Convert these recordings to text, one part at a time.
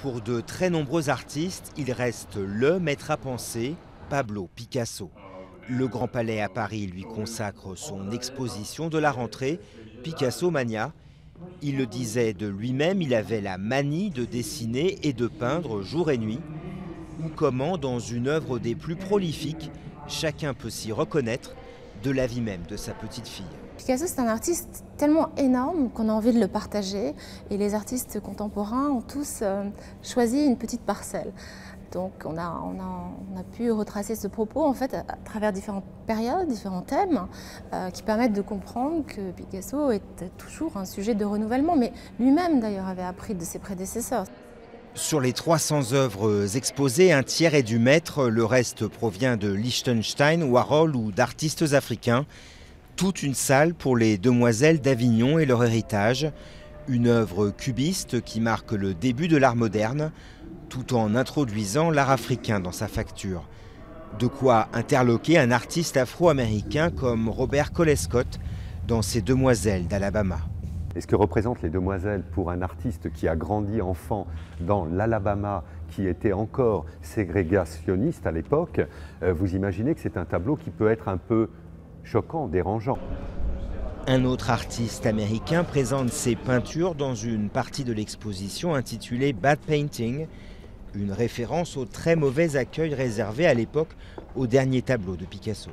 Pour de très nombreux artistes, il reste le maître à penser, Pablo Picasso. Le Grand Palais à Paris lui consacre son exposition de la rentrée, Picasso Mania. Il le disait de lui-même, il avait la manie de dessiner et de peindre jour et nuit. Ou comment, dans une œuvre des plus prolifiques, chacun peut s'y reconnaître, de la vie même de sa petite fille. Picasso, c'est un artiste tellement énorme qu'on a envie de le partager. Et les artistes contemporains ont tous choisi une petite parcelle. Donc on a pu retracer ce propos en fait, à travers différentes périodes, différents thèmes, qui permettent de comprendre que Picasso était toujours un sujet de renouvellement. Mais lui-même d'ailleurs avait appris de ses prédécesseurs. Sur les 300 œuvres exposées, un tiers est du maître, le reste provient de Liechtenstein, Warhol ou d'artistes africains. Toute une salle pour les demoiselles d'Avignon et leur héritage. Une œuvre cubiste qui marque le début de l'art moderne, tout en introduisant l'art africain dans sa facture. De quoi interloquer un artiste afro-américain comme Robert Colescott dans ses Demoiselles d'Alabama. Et ce que représentent les Demoiselles pour un artiste qui a grandi enfant dans l'Alabama, qui était encore ségrégationniste à l'époque, vous imaginez que c'est un tableau qui peut être un peu choquant, dérangeant. Un autre artiste américain présente ses peintures dans une partie de l'exposition intitulée Bad Painting, une référence au très mauvais accueil réservé à l'époque au dernier tableau de Picasso.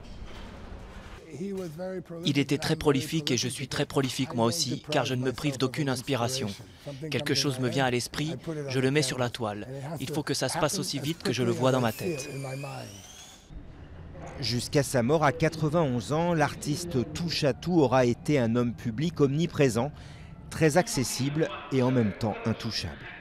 Il était très prolifique et je suis très prolifique moi aussi, car je ne me prive d'aucune inspiration. Quelque chose me vient à l'esprit, je le mets sur la toile. Il faut que ça se passe aussi vite que je le vois dans ma tête. Jusqu'à sa mort à 91 ans, l'artiste touche-à-tout aura été un homme public omniprésent, très accessible et en même temps intouchable.